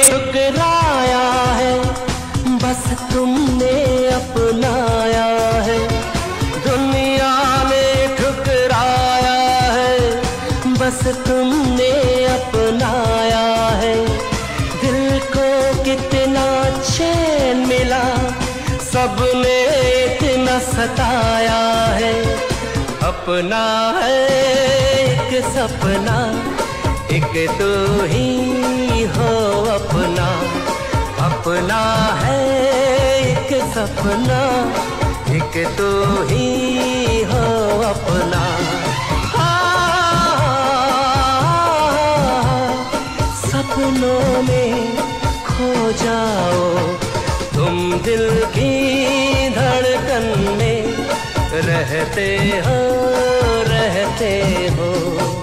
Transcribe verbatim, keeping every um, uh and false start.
ठुकराया है, बस तुमने अपनाया है। दुनिया ने ठुकराया है, बस तुमने अपनाया है। दिल को कितना चैन मिला, सबने इतना सताया है। अपना है एक सपना, एक तो ही हो अपना। अपना है एक सपना, एक तो ही हो अपना। सपनों में खो जाओ तुम, दिल की धड़कन में रहते हो, रहते हो।